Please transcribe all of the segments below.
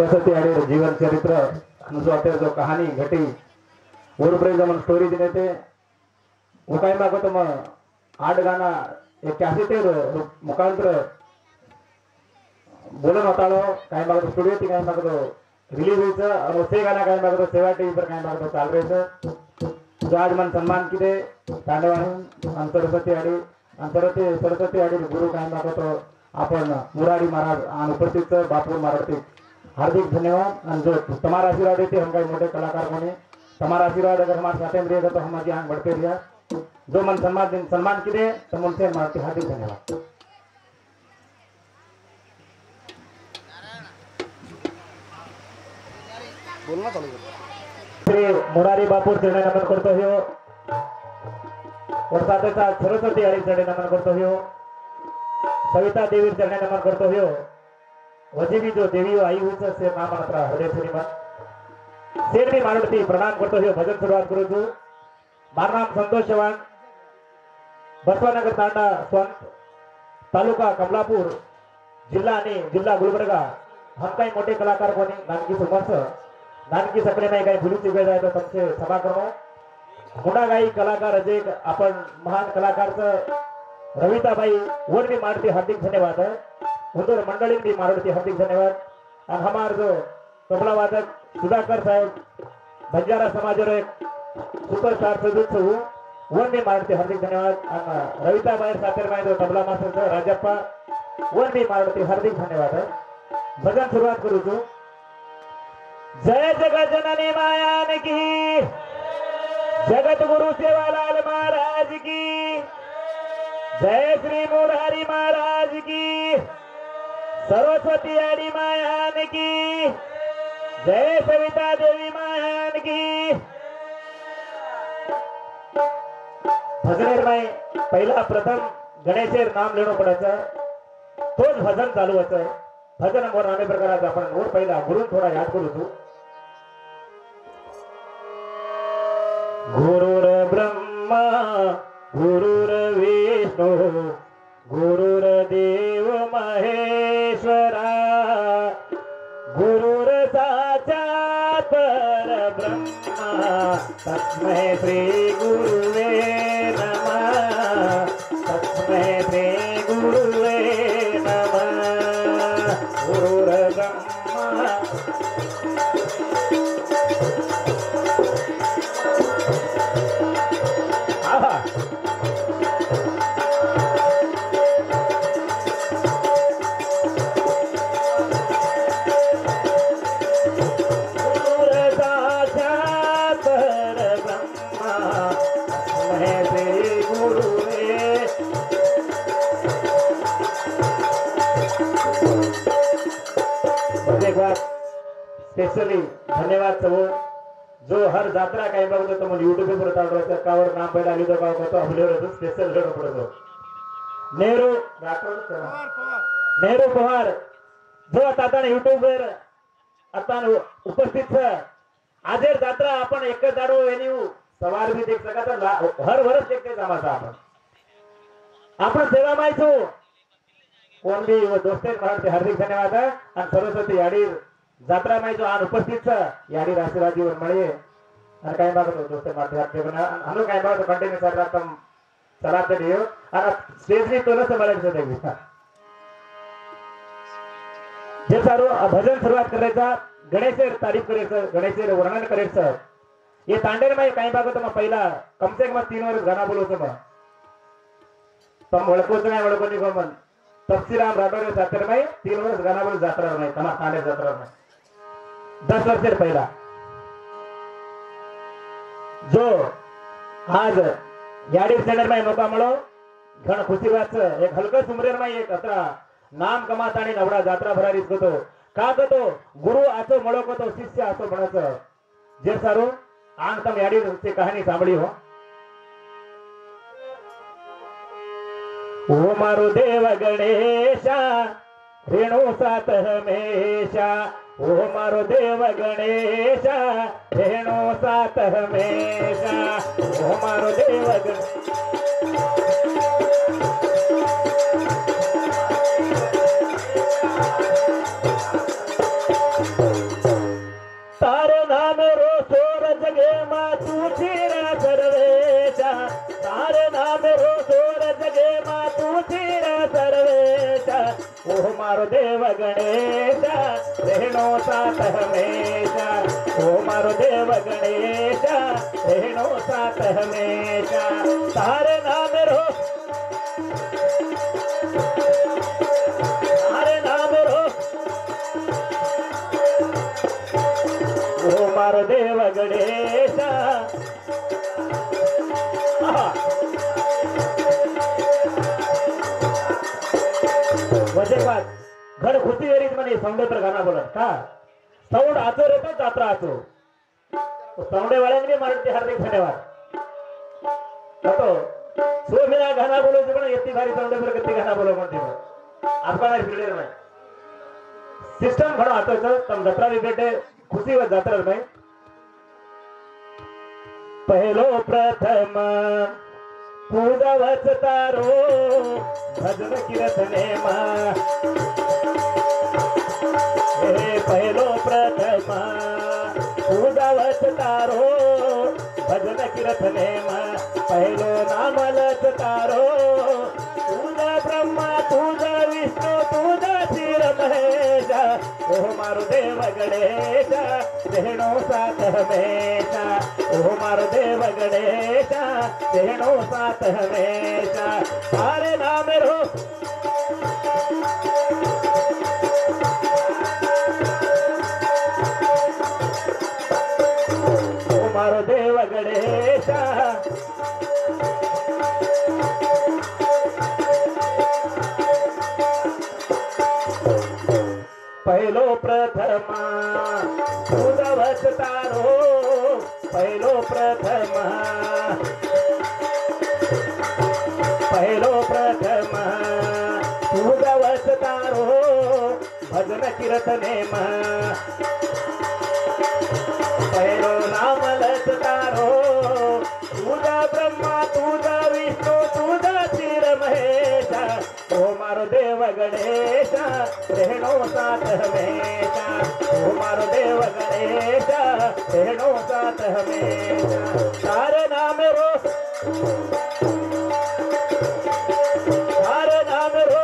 सरस्वती आड़ी जीवन चरित्र अनुसार जो कहानी घटी ऊरपर्यंत मन स्टोरी देते वो काय मागो तुम आठ गाना एक कॅसेट मुखांतर बोलून होतालो काय मागतो स्टुडिओ ती काय मागतो रिलीज व्हायचं आणि ते गाणं काय मागतो सेवा टीव्ही पर काय मागतो चाल राहायचं जो आज मन सन्मान किती तांडवान सरस्वती आड़ी सरस्वती आड़ी गुरु काय मागतो आपण मुरारी महाराज आणि उपस्थित बापूर महाराज हार्दिक धन्यवाद आणि जो तुम्हारा आशीर्वाद देते हम काही मोठे कलाकार कोणी तुम्हारा आशीर्वाद अगर हमारे साथ में रहेगा तो हमारी आंख बढ़ते रहिए जो मन सम्मान किए तो मन से हमारे हार्दिक धन्यवाद। बोलना चालू श्री मुरारी बापूर चढ़े नमन करते हो और साथ ही साथ सरस्वती आड़ी चढ़े नमन करते हो सविता देवी चढ़े नमन करते हो वजी भी जो देवी आई हुई से नाम मात्र हृदय श्रीमन शेर भी मारुति प्रणाम करते हो भजन शुरुआत करो छू मार नाम संतोष चव्हाण बसवानगर तांडा स्वंत तालुका कमलापूर जिल्हा आणि जिल्हा गुलबर्गा हम काही मोठे कलाकार कोणी नानकी समर्थ नानकी सकले नाही काही भुली चुके जाय तर तुमचे क्षमा करो मोठा गाई कलाकार अजय आपण महान कलाकारचं रविताबाई वर भी मारुति हार्दिक धन्यवाद उधर मंडळी भी मारुति हार्दिक धन्यवाद और हमार जो तबला वादक सुधाकर साहेब बंजारा समाज एक सुपरस्टार सदस्य हूँ वन भी मारुति हार्दिक धन्यवाद रविताबाई सातेर जो तबला मास्टर राजप्पा वन भी मारुति हार्दिक धन्यवाद भजन शुरुआत करू छू जय जगत जननी मायान की जगत गुरु सेवालाल महाराज की जय श्री मुरारी महाराज की सरस्वती आड़ी मायान की जय सविता देवी मायान की। भजनेर में पहिला प्रथम गणेशेर नाम लेणं पडायचं तोच भजन चालू व्हायचं भजन मोर नामे प्रकारात आपण मोर पहिला गुरु थोडा याद करू तू गुरुर ब्रह्मा गुरुर विष्णु गुरुर देव महेश्वरा गुरुर साक्षात परब्रह्मा तस्मै श्री गुरुवे नमः तस्मै श्री गुरुवे नमः गुरुर ब्रह्मा स्पेशली धन्यवाद सब जो हर यात्रा काही बघतो तो मला यूट्यूब पर चालू कावर नाम पहिला आली तो का होतो आपल्यावर स्पेशल लेणं पडतो नेहरू नेहरू पवार जो आता यूट्यूब वर आता उपस्थित आजेर यात्रा आपण एक दाडो वेन्यू सवार भी देख सका तर हर वर्ष देखते जमाचा आपण सेवा माहितो कोण भी दोस्ते महाराज हार्दिक धन्यवाद आणि सरस्वती आड़ी यात्रा में जो आज उपस्थित याडी आशीर्वाद जीवन मळे और काय बागतो दोस्ते माध्यम बना हम काय बागतो कंटिन्यू कर रहा तुम चलाते रहियो और स्टेज भी तो न संभाले से देखिए जे सारो भजन शुरुआत करायचा गणेशेर तारीफ करायचं गणेशेर वर्णन करायचं ये तांडेर में काय बागतो मग पहिला कम से कम 3 वर्ष गाना बोलवतो मग तुम ओळखोच नाही ओळखोनी कोण तपसीराम राठोड सातेर में 3 वर्ष गाना बोल यात्रा में तमा तांडे यात्रा में 10 वर्ष पहला जो आज याडीर चॅनल में नौका मळो घण खुशी बात एक हलकं सुमरेर में एक अत्रा नाम कमात आणि नवरा यात्रा भरारीच गतो का गतो गुरु आचो मळो गतो शिष्य आचो म्हणाचं जे सारो आन तम याडीर ची कहानी सांभळी हो ओ मारो देव गणेशा रेणु सात हमेशा ओ मारो देव गणेशा रेणु सात हमेशा ओ मारो देव गणेशा ओ मारो देव गणेश रहणो साथ हमेशा ओ मारो देव गणेश रहणो साथ हमेशा तारे नाम रो तारे नाम रो ओ मारो देव गणेश वजेपात घड खुशी वेरीत म्हणे सौंडेत्र गाणं बोलत का सौंड आचो रे तो जात्रा आचो सौंडेवाळ्यांनी मराठी हार्दिक धन्यवाद तो सोमिना गाणं बोलायचं पण येती भारी सौंडेत्र किती गाणं बोलव म्हणते आपल्याला फिरले नाही सिस्टम घडो आचो तम जत्रा रिलेटे खुशी व जात्रा नाही पहिलो प्रथम पूजा वचतारो भजन कीर्तने मा हे पहिलो प्रथम पूजा वचतारो भजन कीर्तने मा पहिलो नाम लचतारो तुझा ब्रह्मा तुझा विष्णू तुझा श्री महेश ओ मारो देव गणेश रहणो साथ हमेशा ओ मारो देव गणेश रहणो साथ हमेशा सारे नाम रो ओ मारो देव गणेश पहिलो प्रथमा तुझा वचतारो पहिलो प्रथमा पहिलो प्रथमा तुझा वचतारो भजन कीर्तने मा पहिलो नाम लचतारो तुझा ब्रह्मा तुझा विष्णू तुझा श्री महेश ओ मारो देव गणेश रहणो साथ हमेशा ओ मारो देव गणेश रहणो साथ हमेशा तारे नाम रो तारे नाम रो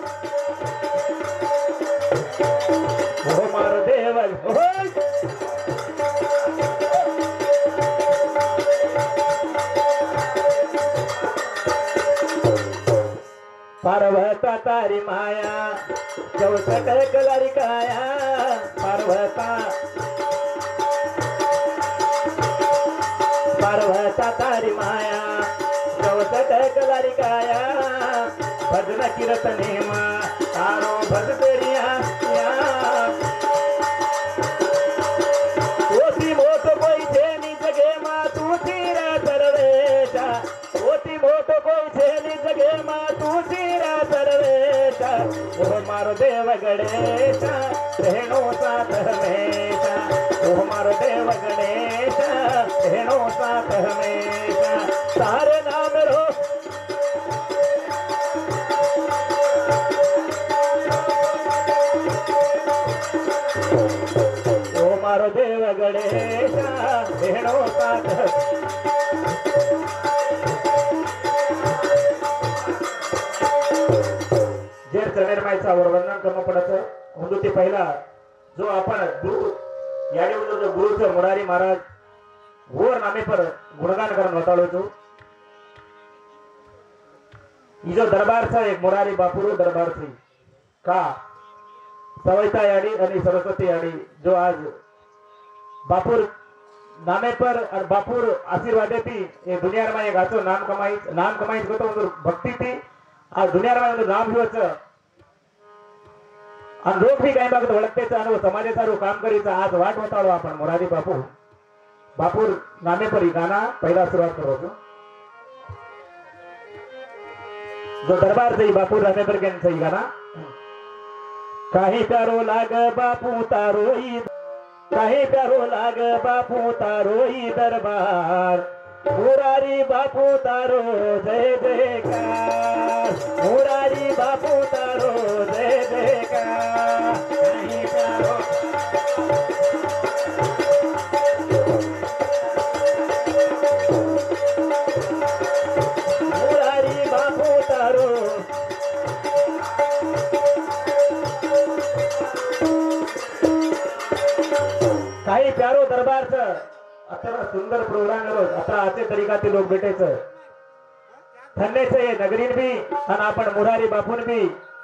ओ मारो देव पार्वता तारी माया चौसट कलारी काया पार्वता पार्वता तारी माया चौसट कलारी काया भजन कीर्तने मा तारो भज तेरिया ओती मोठ कोई छे नी जगे मा तू तीरा सर्वेशा ओती मोठ कोई छे नी जगे मा तू सर्वेशा ओ मारो देव गणेश रहणो साथ हमेशा ओ मारो देव गणेश रहणो साथ हमेशा सारे नाम रो ओ मारो देव गणेश रहणो साथ चरणेरमाईचा वर्णन करणं पडायचं म्हणून ते पहिला जो आपण गुरु याने जो गुरुचं मुरारी महाराज गोर नामे पर गुणगान करण बताड़ो छो जो दरबार था एक मुरारी बापुरो दरबार थी का सवयता याडी आणि सरस्वती याडी जो आज बापुर नामे पर और बापुर आशीर्वादे थी ये दुनिया में एक आचो नाम कमाई तो भक्ति थी आज दुनिया में नाम हुआ आणि लोक बी काही बघत ओळखतेचा आणि समाजाचा काम करीचा आज वाट वताळो आपण मोरारी बापूर नामे परी गाना पहिला सुरुवात करो जो दरबार से बापूर नामे पर के सही गाना काही प्यारो लाग बापू तारोई काही प्यारो लाग बापू तारोई दरबार मुरारी बापू तारो जय जयकार मुरारी बापू तारो जय जयकार काही प्यारो मुरारी बापू तारो आता सुंदर प्रोग्राम रोज आता असे तरीकाचे लोक भेटायचं थंडेचे नगरीन बी आणि आपण मुरारी बापून बी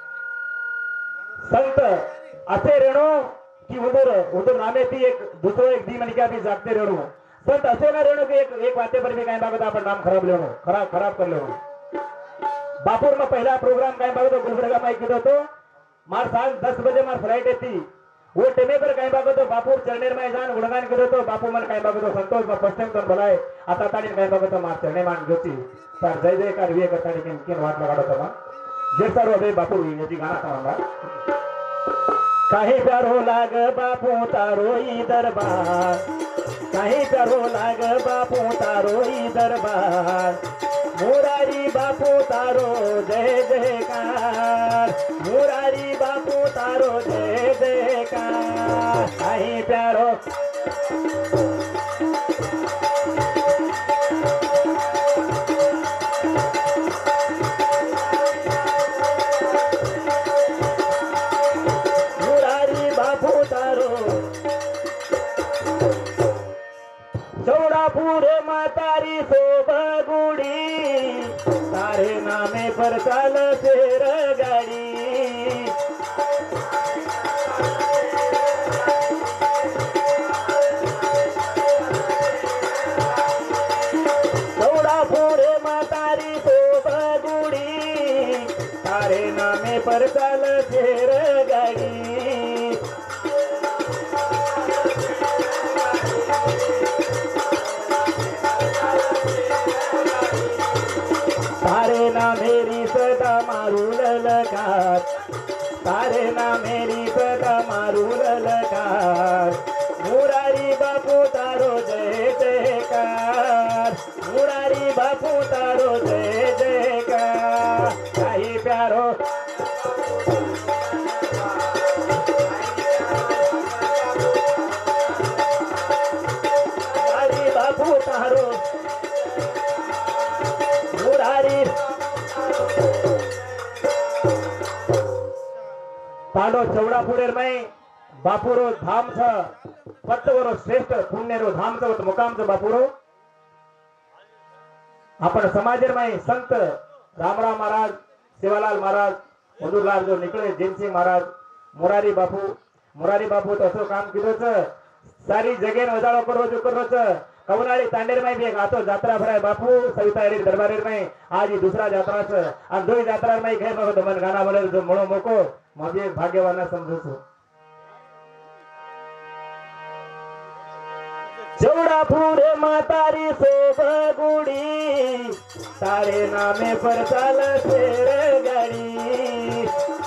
संत असे रेणू की उदर नामे ती एक दुसरं एक दी म्हणजे बी जागते रेणू संत असे ना रेणू की एक वाते पर भी काय बाबत आपण नाम खराब लेणू खराब कर लेणू बापूर में पहला प्रोग्राम काय बाबत गुलबर्गा में किया तो मार सांग 10 बजे मार फ्लाइट थी वो टेमे पर काय बाबत बापूर चरणेर में जान गुणगान करो तो बापू मन काय बाबत संतोष में फर्स्ट टाइम तो भलाय आता ताणी काय बाबत मार चरणे मान जोची सर जय जयकार विवे करतानी किन वाट लगाडो तमा जे सर अबे बापू याची गाना सांगा काहे प्यारो लाग बापू तारो ई दरबार काहे प्यारो लाग बापू तारो ई दरबार मुरारी बापू तारो जय जयकार मुरारी बापू तारो जय जयकार काहे प्यारो मुरारी बापू तारो चौड़ापुर मातारी सोबगुड़ी तारे नामे पर चाल शेर गाड़ी चौड़ापुर मातारी सोबगुड़ी तारे नामे पर चाल शेर गाड़ी तारे ना मेरी सदा मारू ललकार तारे ना मेरी सदा मारू ललकार मुरारी बापू तारो जय जयकार मुरारी बापू तारो जय जयकार काही प्यारो मुरारी बापू तारो पांडव चौड़ापुरेर में बापूरो धाम छ पत्तवरो श्रेष्ठ पुण्यरो धाम छ मुकाम छ बापूरो अपन समाजेर में संत रामराव महाराज सेवालाल महाराज मधुरलाल जो निकले जैन सिंह महाराज मुरारी बापू तो असो काम किधो छ सारी जगह उजाड़ो करो छ कवनाळी तांडेर में भी एक आतो यात्रा भराय बापू सविता एडी दरबारेर में आज ही दूसरा यात्रा छ और दो यात्रा में गए भगत मन गाना बोले जो मोड़ो मोको मैं एक भाग्यवान समझू छू चौड़ापुर मातारी सोबगुड़ी तारे नामे पर चाल शेर गाड़ी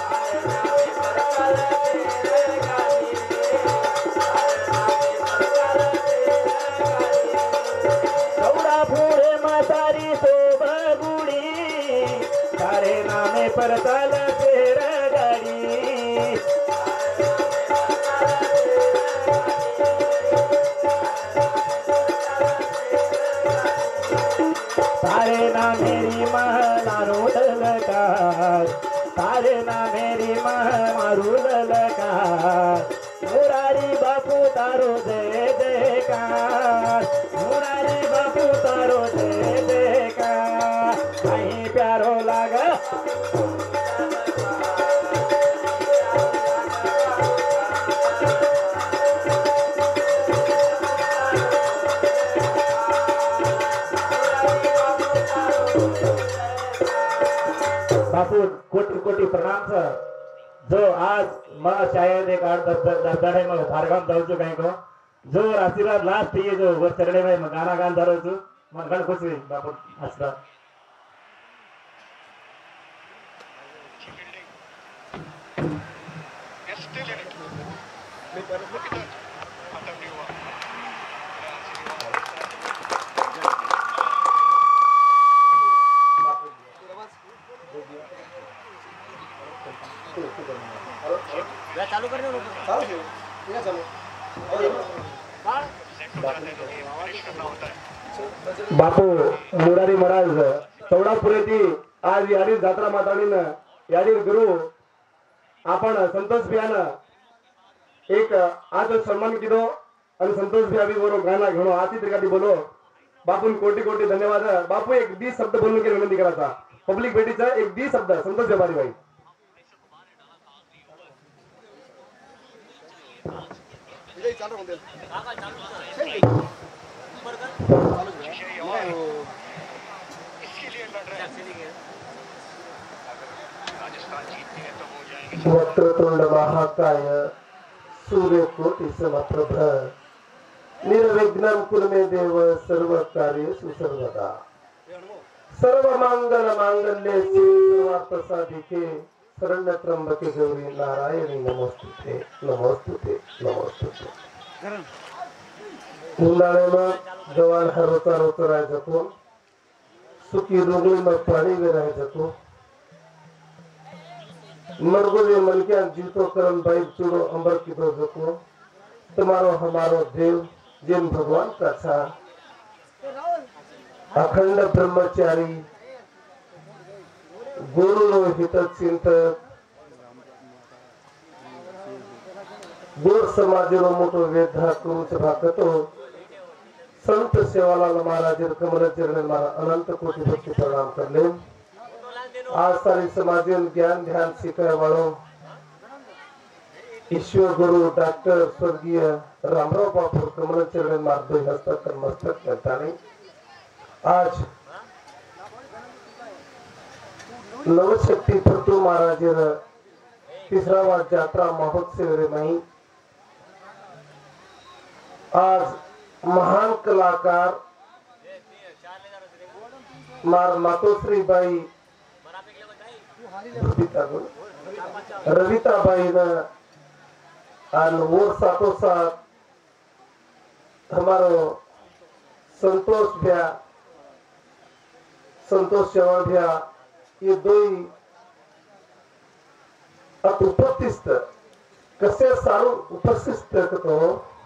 चौड़ापुर मातारी सोबगुड़ी तारे नामे पर चाल शेर गाड़ी तारे ना मेरी महलारू ललकार तारे ना मेरी मारू ललकार मुरारी बापू तारो जय जयकार मुरारी बापू तारो जय जयकार कहीं प्यारो लागा बापू कोटि कोटि प्रणाम सर जो आज मैं शायद एक 8-10 दाड़े में भारगाम जाऊ छू कहीं को जो आशीर्वाद लास्ट ये जो वर चरणे में मैं गाना गान धरो छू मैं घण खुश हुई बापू आशीर्वाद चालू करने बापू मुरारी महाराज चौड़ापुरेती आज याडीर जात्रा माताडीन याडीर गुरु आपण संतोष बियान एक आज सन्मान किदो आणि संतोष भी अभी बोलो गाना घेणो आती तरी बोलो बापून कोटी कोटी धन्यवाद बापू एक दी शब्द बोलून की विनंती करायचा पब्लिक भेटीचा एक दी शब्द संतोष व्यापारी भाई वक्रतुंड महाकाय सूर्यकोटि समप्रभ निर्विघ्नं कुरु मे देव सर्व कार्येषु सर्वदा सर्व मंगल मांगल्ये सर्वार्थ साधिके शरण्य त्र्यंबके गौरी नारायणी नमोस्तुते नमोस्तुते नमोस्तुते उन्हाळ्यानं जवान हरोचा रोचा राहायचं कोण सुखी रुगली मग पाणी राहायचं कोण मरगोले मनक्या जीतो करन भाई चूड़ो अंबर की दो जको तुम्हारो हमारो देव जिन भगवान का था अखंड ब्रह्मचारी गुरु हित चिंतक गोर समाजरो मोटो वेधा क्रूच भाकतो संत सेवालाल महाराज कमल चरण मारा अनंत कोटि भक्ति प्रणाम कर ले आज सारी समाजन ज्ञान ध्यान सिखाए वालों ईश्वर गुरु डॉक्टर स्वर्गीय रामराव बापू कमल चरण मार्ग हस्तक मस्तक करता नहीं आज नवशक्ति प्रतु महाराज तीसरा वार यात्रा महोत्सव रे नहीं आज महान कलाकार मार मातोश्री बाई रविताबाई और साथों साथ हमारो संतोष भैया संतोष चौहान भैया ये दो ही उपस्थित कसे सारू उपस्थित तो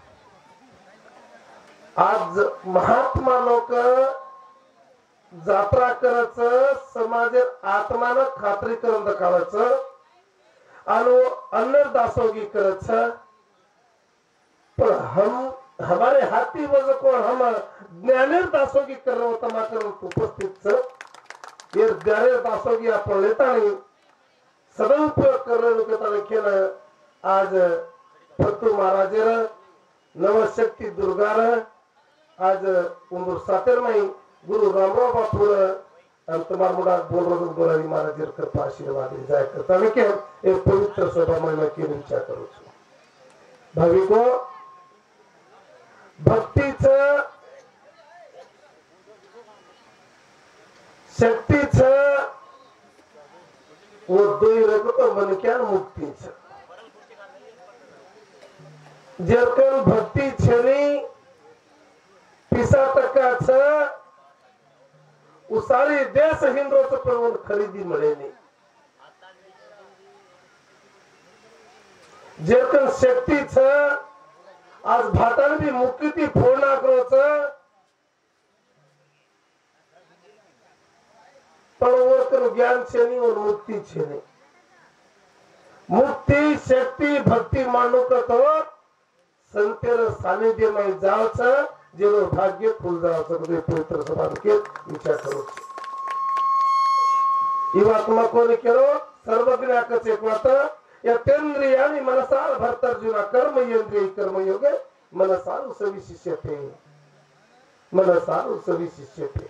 आज महात्मा लोक जात्रा करायचं समाज आत्मानं खात्री करून दाखवायचं आणि अन्न दासोगी करायचं पण हम हमारे हाथी वज कोण हम ज्ञानेर दासोगी करो तमा करून उपस्थित ये ज्ञानेर दासोगी आपण लेतानी सदुपयोग करून केलं आज फत्तू महाराजेर नवशक्ती दुर्गार आज उंदूर सातेर माई गुरु रामराव बापूर तुम्हारा मुड़ा बोल रहा बोलारी महाराज कृपा आशीर्वाद जाय करता के एक पवित्र सभा में मैं की इच्छा करू छु भाविको भक्तीच शक्तीच वो दोई रगतो मन क्या मुक्तीच जरकन भक्ती छेनी पिसा टक्काच सारी देश हिंदोच पण खरेदी मिळे नाही जरकन शक्तीच आज भाटान भी मुक्ती फोडना करोच पण वरकन ज्ञान छेनी और मुक्ती छेनी मुक्ती शक्ती भक्ती मानू तो संतेर सानिध्य में जावच जेरो भाग्य फूल जावच पवित्र सभा के विचार करो इवात्मा कोणी केलो सर्वज्ञाकच एक वात यतेंद्रियानि मनसार भर्तर्जुना कर्म इंद्रिय कर्म योग मनसार सविशिष्यते मनसार सविशिष्यते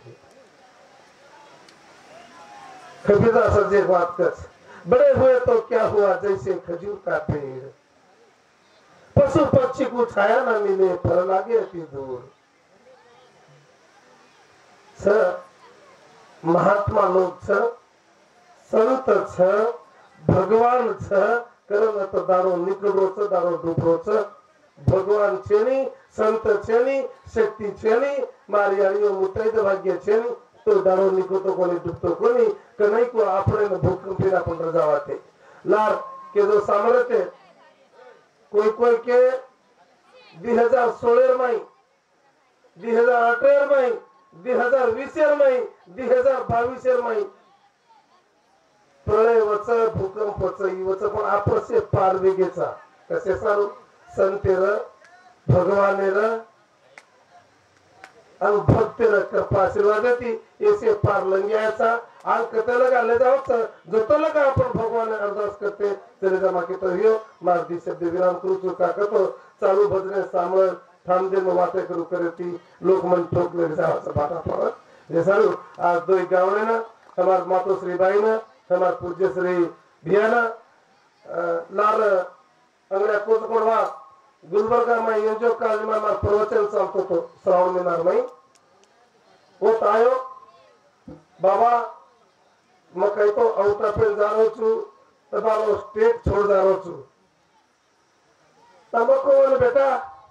कबीरदास जी बात कच बड़े हुए तो क्या हुआ जैसे खजूर का पेड़ पशु पक्षी को छाया न मिले फल लागे अति दूर छ महात्मा लोग छ संत छ भगवान छ करन तो दारो निकड़ो छ दारो डूबरो छ भगवान छेनी संत छेनी शक्ति छेनी मारियारियो मुतैद भाग्य छेनी तो दारो निकतो कोणी डूबतो कोणी कनै को आपणे भूकंपीना पण रजावाते लार के जो सामर्थ्य कोई के 2016 में 2018 में 2020 में 2022 में प्रलय वच भूकंप वच पण आपसे पार वेगेचा कसे सारू संतेर भगवान आणि भक्तीला कृपा आशीर्वाद देती ऐसे पार लंग्याचा आल कतेला का ले जाओ जतला का आपण भगवान अरदास करते चले जा माके तो हियो मारदी शब्द विराम करू चुका कतो चालू भजने सामळ थांबदे न वाटे करू करती लोकमन ठोकले जावाचा बाटा पडत हे सारू आज दोय गावणे ना हमार मातो श्री बाई ना हमार पूज्य श्री भियाना लार अंगड्या कोचकोडवा गुलबर्गा में यांचो काल में मार प्रवचन चालतो तो श्रावण महिना में वो तायो बाबा मैं कही तो आउट ऑफ जा रहा छु तबारो स्टेट छोड़ जा रहा छु तबको बोले बेटा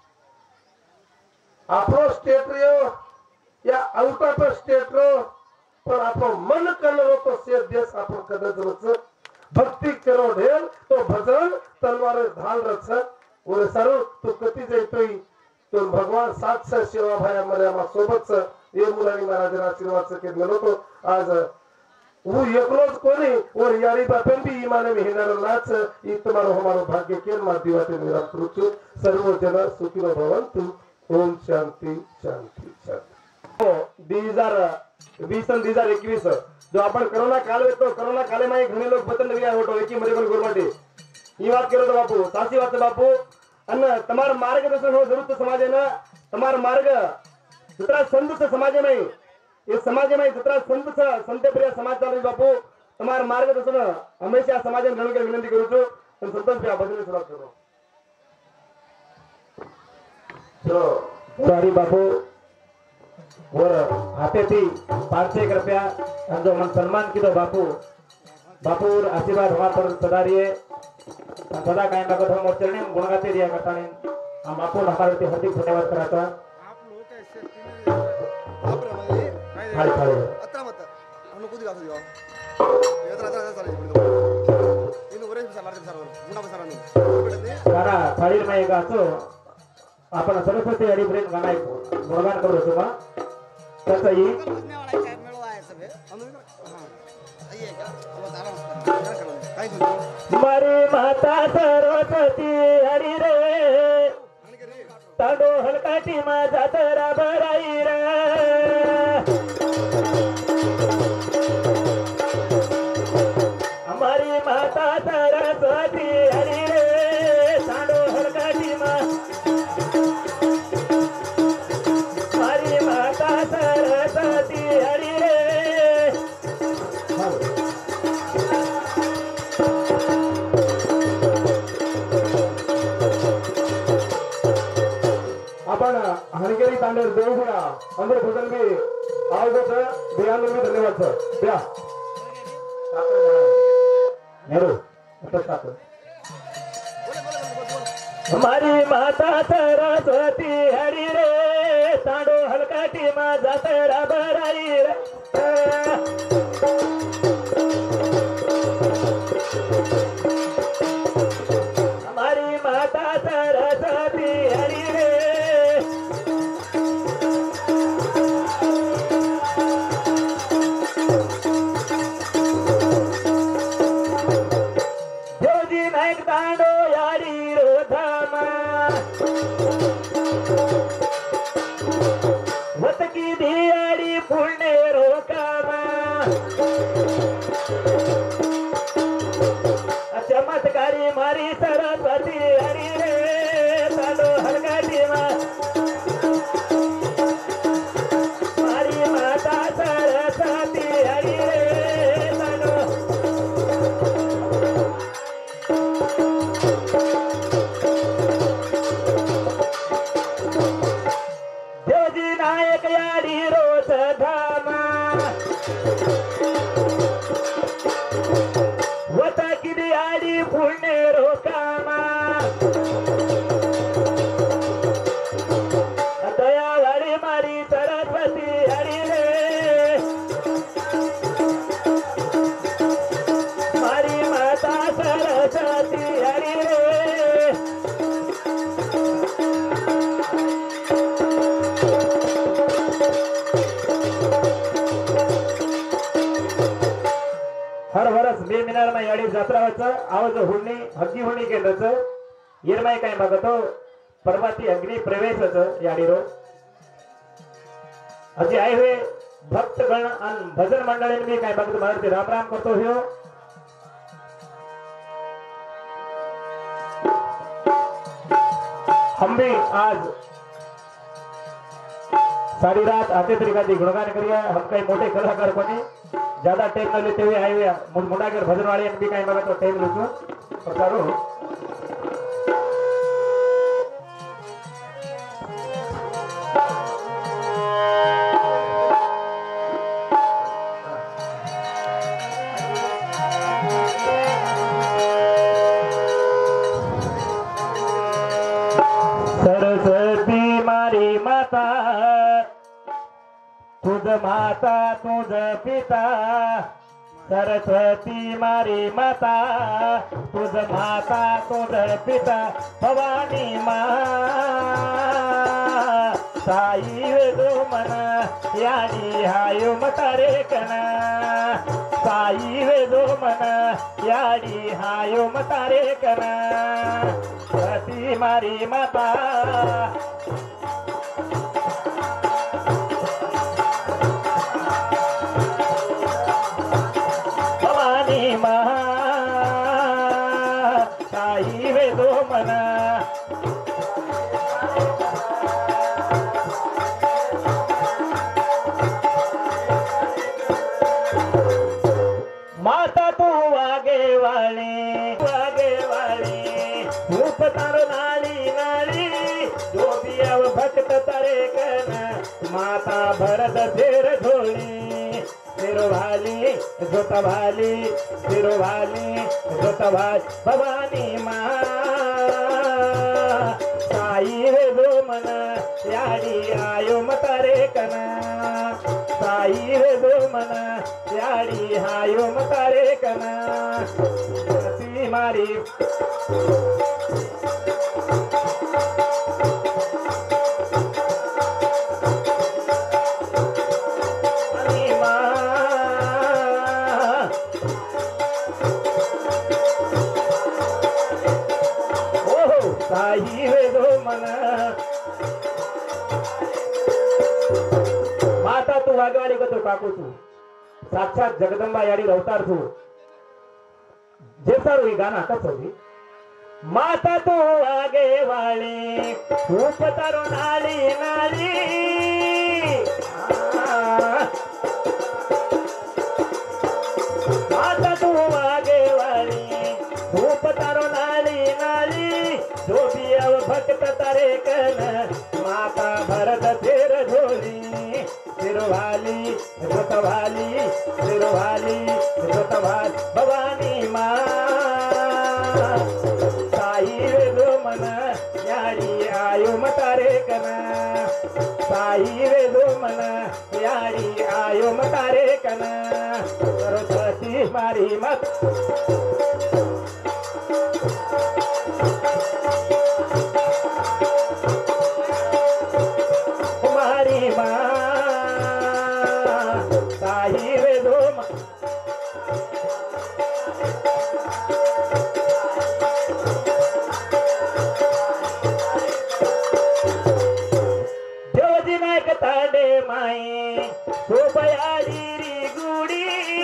आपरो स्टेट रियो या आउट ऑफ स्टेट रो पर आपरो मन कलरो तो से देश आपरो कदर रच भक्ति करो ढेर तो भजन तलवार ढाल रच ओरे सरो तू कती जैतोय तो भगवान साथ सेवा भाया मर्यामा सोबत ये मुलानी महाराज आशीर्वाद के गेलो तो आज वो एकलोच कोणी और यारी बापन भी ईमाने में हिनार नाच ई तुम्हारो हमारो भाग्य के माध्यम से निराम करूछु सर्व जन सुखी भवन्तु ओम शांति शांति शांति 2020 आणि 2021 जो आपण कोरोना काल होतो कोरोना काले में घणे लोग बतन दिया होतो एकी मरे कोण गोरमाटी ई बात करो तो बापू साची बात बापू अन्न तमार मार्गदर्शन हो जरूर समाज ना तमार मार्ग जितना संत समाज में ये समाज में जितना संत प्रिय समाज चालू बापू तमार मार्गदर्शन हमेशा समाज में घणो के विनंती करू छु पण संतोष भैया भजन शुरुआत करो चलो सॉरी बापू और हाथे थी 500 रुपया हम जो मन सम्मान की दो बापू बापू आशीर्वाद हमारे पर सदा रहिए सदा कायम लागत हम और चरणी गुण गाते रिया करता नहीं हम बापू हमारे हार्दिक धन्यवाद कराता खाली खाली आता मत अनु कुदी गातो दियो येत्रा चाले इनु वरे सालार सरवर मुंडा बसारानु गाना थाळी में गातो आपण सरस्वती हरिप्रेम गाना गुणगान करू तुम्हा त्याचा ही मारी माता सरस्वती हरी रे तांडो हलकाटी माझा तरा बराई रे हमारी माता सरस्वती हरी रे तांडो हलकाटी हमारी माता सरस्वती हरी रे आपण हणगेरी तांडेर देवगुणा अंदर भजन भी आवाज बियान भी धन्यवाद सर बिया नेहरू हमारी माता सरस्वती हरी रे तांडो हलकाटी माझा तरा बराई रे हमारी माता सरस्वती हरी रे देवजी नायक तांडो यारी रोधामा वतकी दियाडी पुणे रोकामा चमत्कारी मारी सरस्वती हरी रे तांडो हलकाटी मारी माता सरस्वती हरी रे तांडो देवजी नायक याडी रोज धामा वता किती आडी पुणे रोकामा दयावाडी मारी सरस्वती हरी रे मारी माता सरस्वती हरी रे हर वर्ष मे महिन्याला याडी जात्रा व्हायचं आवाज हुडणी हक्की हुडणी केंद्राचं येरमाई काय बघतो परवाती अग्नि प्रवेश याडीरो अजी आए हुए भक्तगण आणि भजन मंडळींनी मी काय भक्त महाराज राम राम करतो हो. हम भी आज सारी रात आते तरीका की गुणगान करिए. हम कई मोटे कलाकार को नहीं ज्यादा टाइम न लेते हुए आए हुए मुंडागर भजन वाले भी कहीं मगर तो टाइम लूँ प्रचारो सरस्वती मारी माता तुझ माता तुझ पिता. सरस्वती मारी माता तुझ माता तुझ पिता. भवानी माँ साई वेदो मन याडी हायो मतारे कना. साई वेदो मन याडी हायो मतारे कना. सरस्वती मारी माता भवानी माँ साई वेदो मना. माता तू वागे वाली रूप तारो नाली नाली जो भी अब भक्त तरे कन. माता भरत शेर झोली सिरवाली जोतवाली सिरवाली जोतवाली. भवानी माँ साई वेदो मन याडी आयो मतारे कना. साई वेदो मन याडी हायो मतारे कना. ती मारी साई वेदो मन. माता तू वागवाडी को तो काकू तू साक्षात जगदंबा याडी अवतार तू जेसारू ही गाना कस होती. माता तू आगे वाली रूप तारो नाली नाली. माता तू आगे वाली रूप तारो नाली नाली जो भी अब भक्त तरे कन. माता भरत शेर झोली सिरवाली जोतवाली सिरवाली जोतवाली. भवानी माँ साई वेदो मन याडी आयो मतारे कना. साई वेदो मन याडी आयो मतारे कना. सरस्वती मारी मत मारी माँ साई वेदो मन. देवजी नायक तांडे माई सोपयाडी री गुडी.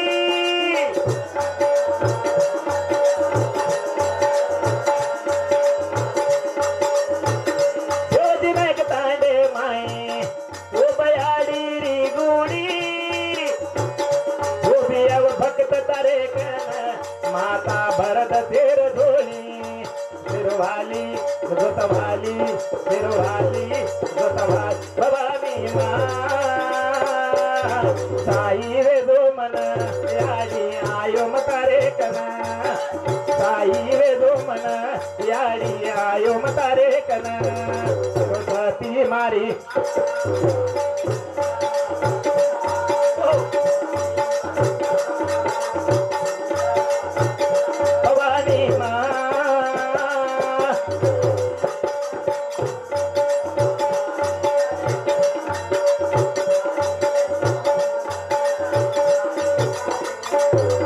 देवजी नायक तांडे माई सोपयाडी री गुडी. जो भी अब भक्त तारे कन. माता भरत शेर झोली सिरवाली जोतवाली सिरवाली जोतवाली. भवानी माँ साई वेदो मन याडी आयो मतारे कना. साई वेदो मन याडी आयो मतारे कना. सरस्वती मारी भवानी माँ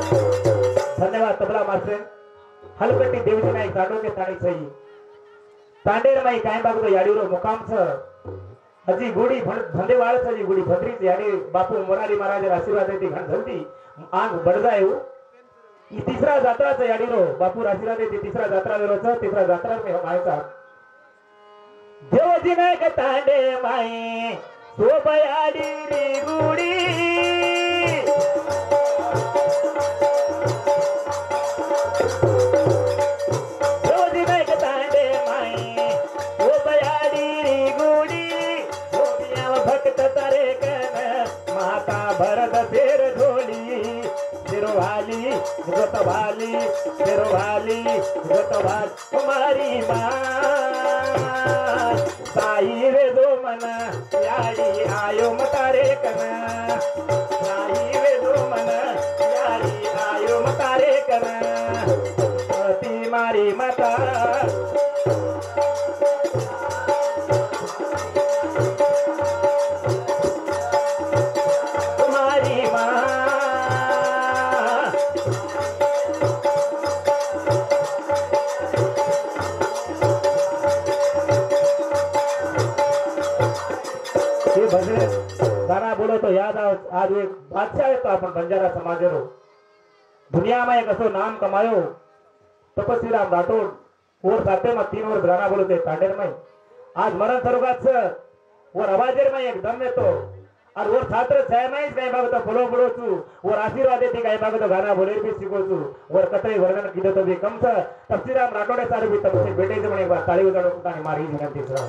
धन्यवाद तबला मास्टर. हलकटी देवजी नायक गाडो के ताड़ी सही तांडेर माई काय बघतो याडीरो मुकामच हजी गुडी भंदे वाळच हजी गुडी भद्रीच याडी बापू मोरारी महाराज आशीर्वाद येते घण धरती आंग बडजाय ई तिसरा जात्राचा याडीरो बापू आशीर्वाद येते तिसरा जात्रा वेरोच तिसरा जात्रा में मायचा देवजी नाही का तांडे माई सोबयाडी री गुडी देवजी नाही का तांडे माई सोबयाडी री गुडी गोपिया भक्त तारे कन माता भरत फेर झोली सिरवाली गोतवाली सिरवाली गोतवाल कुमारी मां साई रे दो मना यारी आयो मतारे कना साई रे दो मना यारी आयो मतारे कना ती मारी माता तुम्हारी माँ ये भजन गाना बोलो तो याद आओ आज एक बादशाह है तो अपन बंजारा समाज रो दुनिया में एक असो नाम कमायो तपस्वी राम राठौड़ और साथे में 3 वर्ष गाना बोलो थे तांडेर में आज मरण सरोगात और आवाजेर में एक दम है तो और वो छात्र छह में कहीं बाबू तो बोलो बोलो छू और आशीर्वाद देती कहीं बाबू तो गाना बोले भी सीखो छू और कतई वर्णन कीधो तो भी कम छ तपस्वी राम राठौड़े सारे भी तपस्वी बेटे से पण एक बार ताली वजाडो પોતાની મારી વિનંતી છે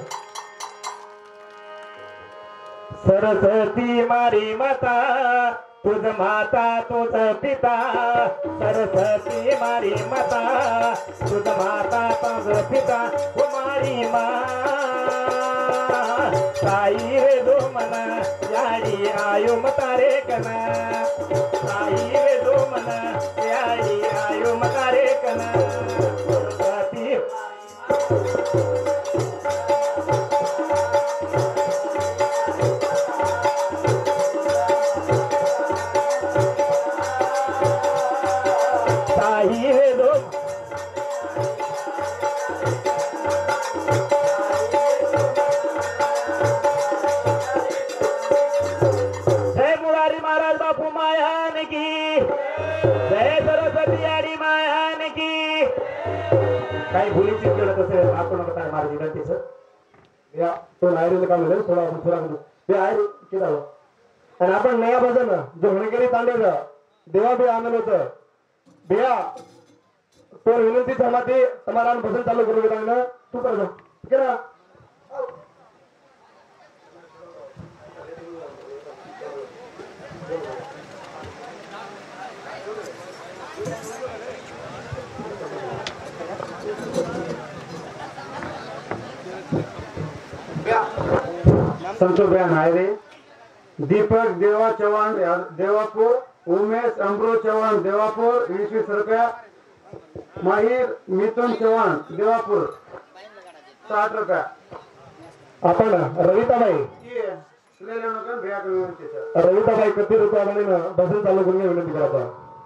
सरस्वती मारी माता तुझ माता तुझ पिता सरस्वती मारी माता तुझ माता तुझ पिता वो मारी माँ साई रे दो मना यारी आयो मतारे कना साई रे दो मना यारी आयो मतारे कना सरस्वती साई रे दो जय मुरारी महाराज बापू मायान की जय सरस्वती आडी मायान की काही भूली चूक केलं तसे आपण बताय मारी विनंती सर या तो नायरीला काम झालं थोडा थोडा ते आहे केला आणि आपण नया भजन जो हणगेरी तांडेर देवा बी आनंद होतं बेया तो विनंती समाती તમારા ભજન ચાલુ કરું બેટા તું કરજો કેરા संतोष नायरे दीपक देवा चव्हाण देवापूर उमेश अमृत चव्हाण देवापूर 20 रुपया माहिर मिथुन चव्हाण देवापूर 60 रुपया आपण रविताबाई रविताबाई रविताबाई किती रुपयामध्ये भजन चालू करून विनंती करतो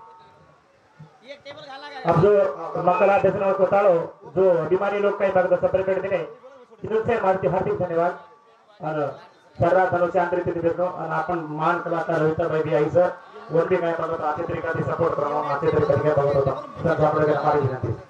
अब जो मकला दर्शन कोताड़ो जो अभिमानी लोग कई भाग सेपरेट दिने इनसे मारती हार्दिक धन्यवाद और सर्रा धनुष्य आंतरिक देखो और अपन मान कलाकार रविताबाई भी आई सर वो भी मैं बाबा आते तरीका से सपोर्ट कर रहा हूँ आते तरीका से बाबा सर हमारी विनंती